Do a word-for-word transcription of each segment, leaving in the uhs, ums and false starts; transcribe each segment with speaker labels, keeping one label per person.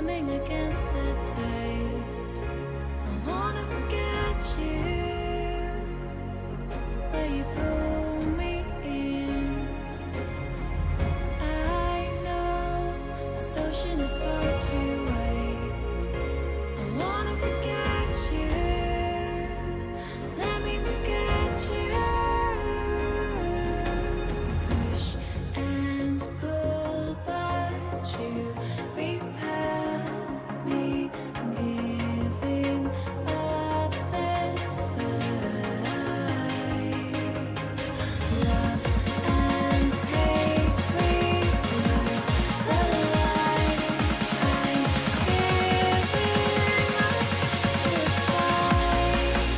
Speaker 1: swimming against the tide. I wanna forget you, but you pull me in. I know this ocean is far too wide. I wanna forget you, let me forget you. Push and pull, but you repel me, giving up this fight. Love and hate, we've learned the lies. I'm giving up this fight.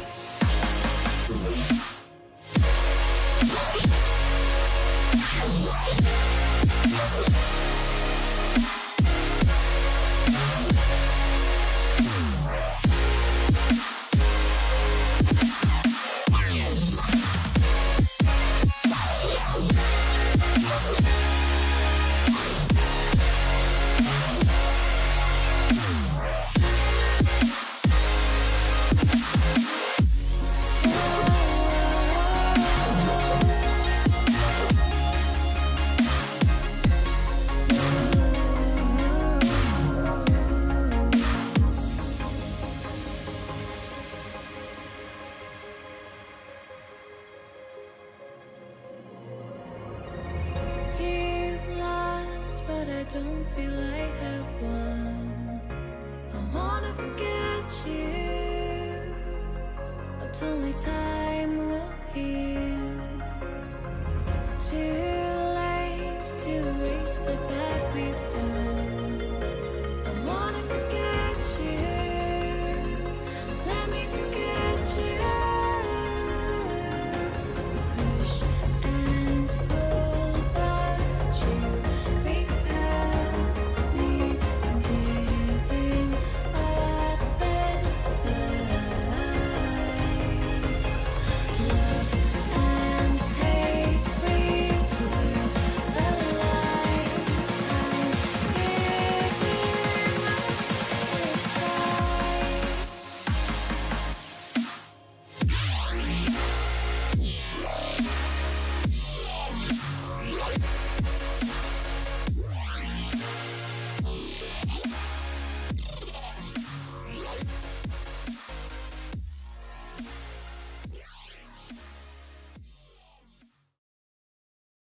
Speaker 1: You've lost, but I don't feel I have won. I wanna forget you, but only time will heal. To